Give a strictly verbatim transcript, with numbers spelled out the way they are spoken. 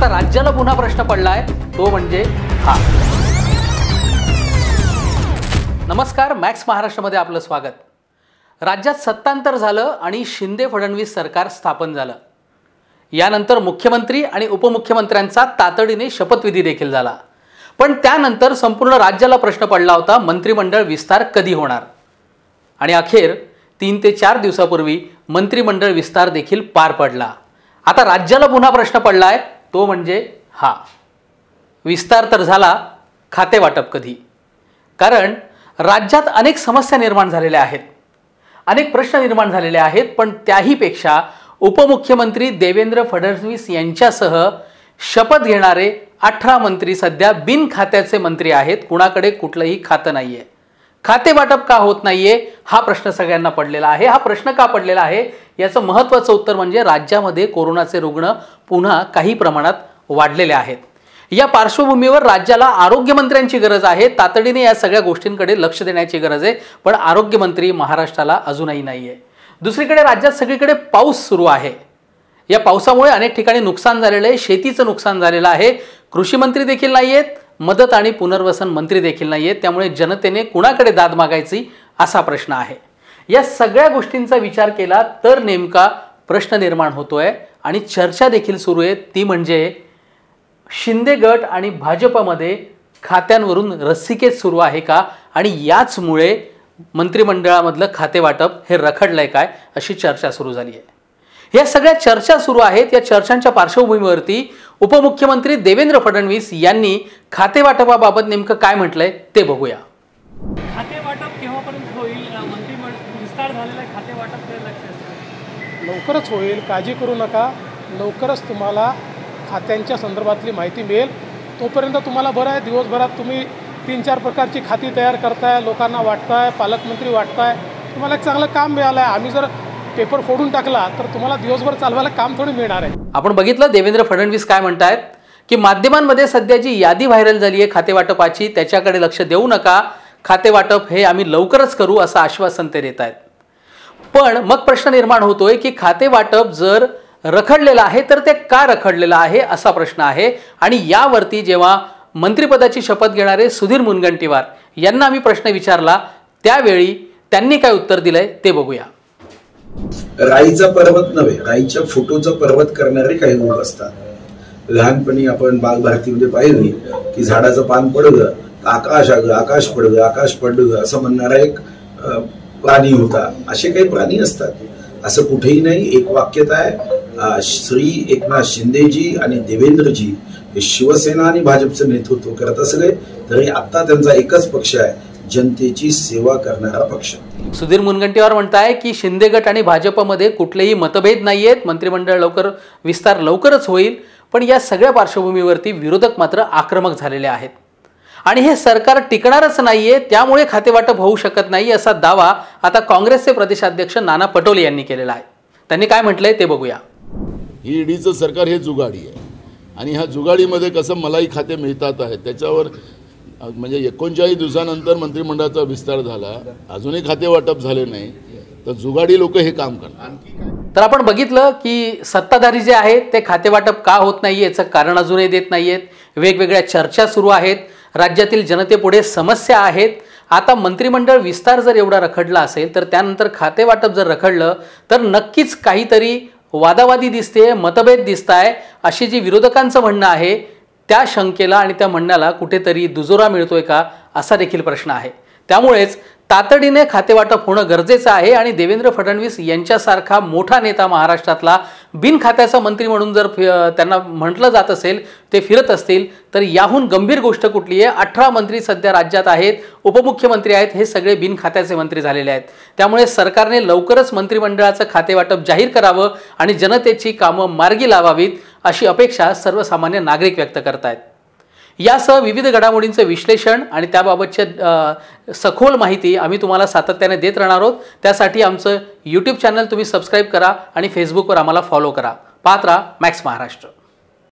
आता राज्याला पुन्हा प्रश्न पडलाय, तो म्हणजे हा। नमस्कार, मॅक्स महाराष्ट्रामध्ये आपलं स्वागत। राज्यात सत्तांतर झालं आणि शिंदे फडणवीस सरकार स्थापन झालं। यानंतर मुख्यमंत्री आणि उपमुख्यमंत्र्यांचा तातडीने शपथविधी देखील झाला। पण त्यानंतर संपूर्ण राज्याला प्रश्न पडला होता, मंत्रिमंडळ विस्तार कधी होणार। आणि अखेर तीन ते चार दिवसापूर्वी मंत्रिमंडळ विस्तार देखील पार पडला। आता राज्याला पुन्हा प्रश्न पडलाय, तो म्हणजे हा। विस्तार तर झाला, खाते वाटप कधी? कारण राज्यात अनेक समस्या निर्माण झालेल्या आहेत, अनेक प्रश्न निर्माण झालेले आहेत, पण त्याही पेक्षा उपमुख्यमंत्री देवेंद्र फडणवीस यांच्यासह शपथ घेणारे अठरा मंत्री सध्या बिन खात्याचे मंत्री आहेत। कुणाकडे कुठलंही खातं नाहीये। खाते वाटप का होत नाहीये हा प्रश्न सगळ्यांना पडलेला आहे। हा प्रश्न का पडलेला आहे याचं महत्त्वाचं उत्तर म्हणजे राज्यामध्ये कोरोनाचे रुग्ण पुन्हा काही प्रमाणात वाढलेले आहेत। या पार्श्वभूमीवर राज्याला आरोग्यमंत्र्यांची गरज आहे। तातडीने या सगळ्या गोष्टींकडे लक्ष देण्याची गरज आहे, पण आरोग्यमंत्री महाराष्ट्राला अजूनही नाहीये। दुसरीकडे राज्यात सगळीकडे पाऊस सुरू आहे। या पावसामुळे अनेक ठिकाणी नुकसान झालेलं आहे, शेतीचं नुकसान झालेलं आहे। कृषी मंत्री देखील नाहीयेत, मदत आणि पुनर्वसन मंत्री देखील नाहीयेत। त्यामुळे जनतेने कुणाकडे दाद मागायची असा प्रश्न आहे। या सगळ्या गोष्टींचा विचार केला तर नेमका प्रश्न निर्माण होतोय आणि चर्चा देखील सुरू आहे, ती म्हणजे शिंदे गट आणि भाजपमध्ये खात्यांवरून रस्सीखेच सुरू आहे का आणि याचमुळे मंत्रिमंडळामधलं खाते वाटप हे रखडलंय काय अशी चर्चा सुरू झाली आहे। या सगळ्या चर्चा सुरू आहेत। या चर्चांच्या पार्श्वभूमीवरती उपमुख्यमंत्री देवेंद्र फडणवीस यांनी खाते वाटपाबाबत नेमकं काय म्हटलंय ते बघूया। खाते वाटप केव्हापर्यंत होईल? मंत्रिमंडळ विस्तार झालेला आहे, खाते वाटप लक्ष लवकरच होईल, काळजी करू नका। लवकरच तुम्हाला खात्यांच्या संदर्भातली माहिती मिळेल। तोपर्यंत तुम्हाला बरं आहे, दिवसभरात तुम्ही तीन चार प्रकारची खाती तयार करताय, लोकांना वाटताय, पालकमंत्री वाटताय, तुम्हाला एक चांगलं काम मिळालं आहे। आम्ही जर पेपर फोडून टाकला तर तुम्हाला दिवसभर चालवायला काम थोडी मिळणार आहे। आपण बघितलं देवेंद्र फडणवीस काय म्हणतायत की माध्यमांमध्ये सध्या जी यादी व्हायरल झाली आहे खाते वाटपाची त्याच्याकडे लक्ष देऊ नका, खाते वाटप हे आम्ही लवकरच करू असं आश्वासन ते देत आहेत। पण मग प्रश्न निर्माण होतोय की खाते वाटप जर रखडलेलं आहे तर ते का रखडलेलं आहे असा प्रश्न आहे। आणि यावरती जेव्हा मंत्रिपदाची शपथ घेणारे सुधीर मुनगंटीवार यांना आम्ही प्रश्न विचारला त्यावेळी त्यांनी काय उत्तर दिलंय ते बघूया। राईचा पर्वत नव्हे, राईच्या फोटोचा पर्वत करणारे काही लोक असतात। लहानपणी आपण बाग भारतीमध्ये पाहिली की झाडाचं पान पडलं आकाश आग आकाश पडलं आकाश पडलं असं म्हणणारा एक प्राणी होता। असे काही प्राणी असतात असं कुठेही नाही। एक वाक्यत आहे, श्री एकनाथ शिंदेजी आणि देवेंद्रजी हे शिवसेना आणि भाजपचं नेतृत्व करत असले तरी आता त्यांचा एकच पक्ष आहे, जनतेची सेवा करणारा पक्ष। सुधीर मुनगंटीवार म्हणताय की शिंदे गट आणि भाजपमध्ये कुठलेही मतभेद नाहीयेत, मंत्रिमंडळ लवकर विस्तार लवकरच होईल। पण या सगळ्या पार्श्वभूमीवरती विरोधक मात्र आक्रमक झालेले आहेत आणि हे सरकार टिकणारच नाहीये, त्यामुळे खातेवाटप होऊ शकत नाही असा दावा आता काँग्रेसचे प्रदेशाध्यक्ष नाना पटोले यांनी केलेला आहे। त्यांनी काय म्हटलंय ते बघूया। ही ईडीचं सरकार हे जुगाडी आहे आणि ह्या जुगाडीमध्ये कसं मलाई खाते मिळतात आहे त्याच्यावर म्हणजे एकोणचाळीस दिवसानंतर मंत्रिमंडळाचा विस्तार झाला, अजूनही खाते वाटप झाले नाही, तर जुगाडी लोक हे काम करतात। तर आपण बघितलं की सत्ताधारी जे आहेत ते खाते वाटप का होत नाही याचं कारण अजूनही देत नाहीयेत। वेगवेगळ्या चर्चा सुरू आहेत, राज्यातील जनतेपुढे समस्या आहेत। आता मंत्रिमंडळ विस्तार जर एवढा रखडला असेल तर त्यानंतर खाते वाटप जर रखडलं तर नक्कीच काहीतरी वादावादी दिसते, मतभेद दिसताय अशी जी विरोधकांचं म्हणणं आहे त्या शंकेला आणि त्या म्हणण्याला कुठेतरी दुजोरा मिळतोय का असा देखील प्रश्न आहे। त्यामुळेच तातडीने खातेवाटप होणं गरजेचं आहे आणि देवेंद्र फडणवीस यांच्यासारखा मोठा नेता महाराष्ट्रातला बिन खात्याचा मंत्री म्हणून जर त्यांना म्हटलं जात असेल, ते फिरत असतील तर याहून गंभीर गोष्ट कुठली आहे? अठरा मंत्री सध्या राज्यात आहेत, उपमुख्यमंत्री आहेत, हे सगळे बिन खात्याचे मंत्री झालेले आहेत। त्यामुळे सरकारने लवकरच मंत्रिमंडळाचं खातेवाटप जाहीर करावं आणि जनतेची कामं मार्गी लावावीत अशी अपेक्षा सर्वसामान्य नागरिक व्यक्त करतायत। यासह विविध घडामोडींचं विश्लेषण आणि त्याबाबतच्या सखोल माहिती आम्ही तुम्हाला सातत्याने देत राहणार आहोत। त्यासाठी आमचं यूट्यूब चॅनल तुम्ही सबस्क्राईब करा आणि फेसबुकवर आम्हाला फॉलो करा। पाहत राहा मॅक्स महाराष्ट्र।